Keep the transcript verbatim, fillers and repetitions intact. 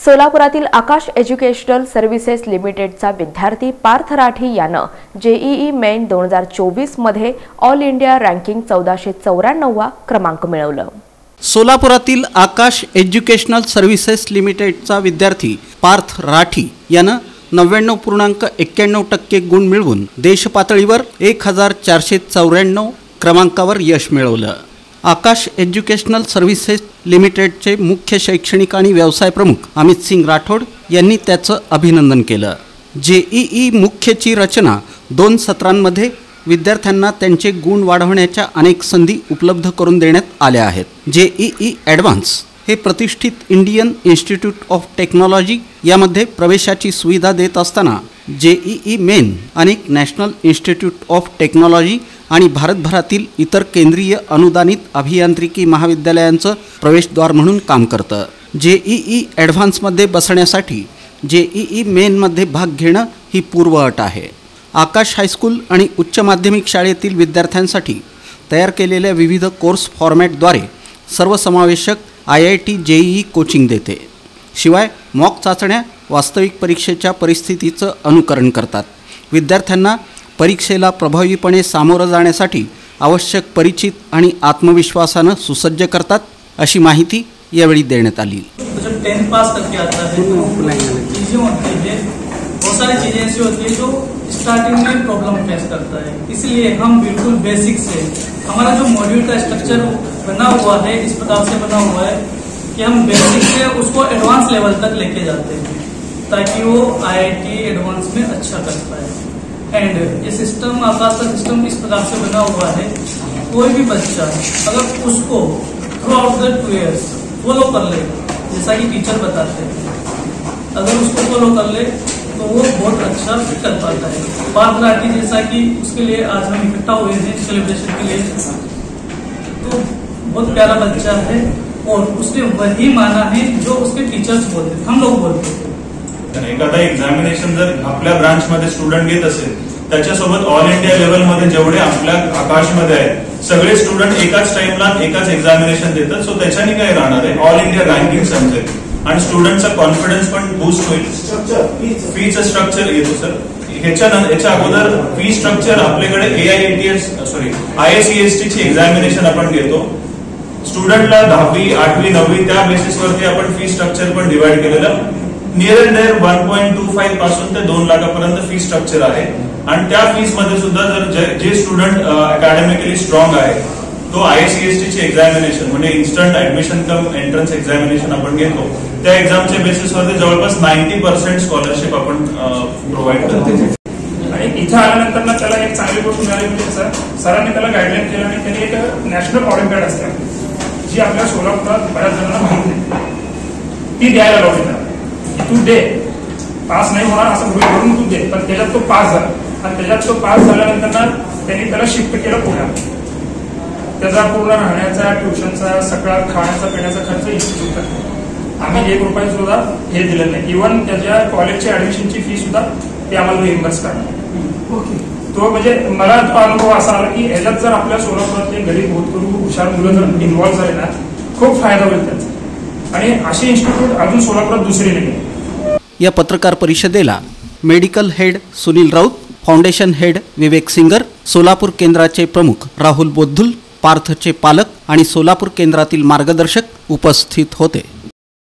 सोलापुरातील आकाश educational services लिमिटेडचा विद्यार्थी पार्थ राठी यानं JEE main दोन हजार चोवीस मध्ये ऑल इंडिया रँकिंग चौदाशे चौऱ्याण्णव क्रमांक मिळवलं। सोलापुरातील आकाश एज्युकेशनल सर्व्हिसेस लिमिटेडचा विद्यार्थी पार्थ राठी यानं नव्याण्णव पूर्णांक एक्क्याण्णव टक्के गुण मिळवून देशपातळीवर एक हजार चारशे चौऱ्याण्णव क्रमांकावर यश मिळवलं। आकाश एज्युकेशनल सर्व्हिसेस लिमिटेडचे मुख्य शैक्षणिक आणि व्यवसाय प्रमुख अमित सिंग राठोड यांनी त्याचं अभिनंदन केलं। जेईई मुख्यची रचना दोन सत्रांमध्ये विद्यार्थ्यांना त्यांचे गुण वाढवण्याच्या अनेक संधी उपलब्ध करून देण्यात आल्या आहेत। जेईई ॲडव्हान्स हे प्रतिष्ठित इंडियन इन्स्टिट्यूट ऑफ टेक्नॉलॉजी यामध्ये प्रवेशाची सुविधा देत असताना जेईई मेन अनेक नॅशनल इन्स्टिट्यूट ऑफ टेक्नॉलॉजी आणि भारतभरातील इतर केंद्रीय अनुदानित अभियांत्रिकी महाविद्यालयांचं प्रवेशद्वार म्हणून काम करतं। जेईई ॲडव्हान्समध्ये बसण्यासाठी जेईई मेनमध्ये भाग घेणं ही पूर्वअट आहे। आकाश हायस्कूल आणि उच्च माध्यमिक शाळेतील विद्यार्थ्यांसाठी तयार केलेल्या विविध कोर्स फॉर्मॅटद्वारे सर्वसमावेशक I I T JEE coaching देते। शिवाय मॉक चाचण्या वास्तविक परीक्षेच्या परिस्थितीचं अनुकरण करतात। विद्यार्थ्यांना परीक्षेला प्रभावीपणे सामोरं जाण्यासाठी आवश्यक परिचित आणि आत्मविश्वासानं सुसज्ज करतात, अशी माहिती यावेळी देण्यात आली। टेंथ पास करके आता है चीजें होती है, बहुत सारी चीजें ऐसी होती है जो स्टार्टिंग में प्रॉब्लम फेस करता है। इसलिए हम बिल्कुल बेसिक से हमारा जो मॉड्यूल का स्ट्रक्चर बना हुआ है इस प्रकार से बना हुआ है कि हम बेसिक से उसको एडवांस लेवल तक लेके जाते हैं ताकि वो आईआईटी एडवांस में अच्छा कर पाए। एंड ये सिस्टम आकाश का सिस्टम इस प्रकार से बना हुआ है, कोई भी बच्चा अगर उसको throughout the two years follow कर ले, जैसा कि टीचर बताते हैं, अगर उसको फॉलो कर ले तो वो बहुत अच्छा कर पाता है। पार्थ राठी जैसा कि उसके लिए आज हम इकट्ठा हुए हैं सेलिब्रेशन के लिए, तो बहुत प्यारा बच्चा है और उसने वही माना है जो उसके टीचर्स बोलते थे, हम लोग बोलते थे। एखादा एक्झामिनेशन जर आपल्या ब्रांच मध्ये स्टुडंट घेत असेल त्याच्यासोबत ऑल इंडिया लेवल मध्ये जेवढे आपल्या आकाशमध्ये आहेत सगळे स्टुडंट एकाच टाइमला एकाच एक्झामिनेशन देतात। सो त्याच्याने काय राहणार आहे, ऑल इंडिया रँकिंग समजेल आणि स्टुडंटचा कॉन्फिडन्स पण बूस्ट होईल। फीचं स्ट्रक्चर येतो सर, ह्याच्या याच्या अगोदर फी स्ट्रक्चर आपल्याकडे एआयएटीएस सॉरी आयएसईएसटी ची एक्झामिनेशन आपण घेतो। स्टुडंटला दहावी आठवी नववी त्या बेसिसवरती आपण फी स्ट्रक्चर पण डिवाइड केलेलं near and near one point two five पासून ते दोन लाखापर्यंत फी स्ट्रक्चर आहे। आणि त्या फीस मध्ये सुद्धा जर जे स्टुडंट अकॅडमिकली स्ट्रॉंग आहे तो आयएसईएसटी ची एक्झामिनेशन म्हणजे instant admission cum entrance examination आपण घेतो, त्या एक्झामच्या बेसिसवरती जवळपास नाईन्टी पर्सेंट स्कॉलरशिप आपण प्रोव्हाइड करतो। आणि इथं आल्यानंतर ना त्याला एक चांगली गोष्ट मिळाली म्हणजे सर सरांनी त्याला गाईडलाईन केलं आणि त्यांनी एक नॅशनल ऑलिम्पियाड असते जी आपल्या सोलापुरात बऱ्याच जणांना माहिती नाही, ती द्यायला लावली तू दे, पास नाही होणार असं गृहीत धरून तू दे, पण त्याच्यात तो पास झाला आणि त्याच्यात तो पास झाल्यानंतर ना त्यांनी त्याला शिफ्ट केलं पुण्यात। त्याचा पूर्ण राहण्याचा ट्युशनचा सगळा खाण्याचा पिण्याचा खर्च इन्स्टिट्यूट, आम्ही एक रुपये सुद्धा हे दिलं नाही। इव्हन त्याच्या कॉलेजची ऍडमिशनची फी सुद्धा ते आम्हाला रिइंबर्स करणार। तो म्हणजे मला तो अनुभव असा आला की ह्याच्यात जर आपल्या सोलापुरातले गरीब होतकरू हुशार मुलं जर इन्व्हॉल्व्ह झाले ना खूप फायदा होईल त्याचा, आणि असे इन्स्टिट्यूट अजून सोलापुरात दुसरे नाही। या पत्रकार परिषदेला medical head Sunil Raut, foundation head Vivek Singer, Solapur केंद्राचे प्रमुख राहुल बोद्धुल, पार्थचे पालक आणि सोलापूर केंद्रातील मार्गदर्शक उपस्थित होते।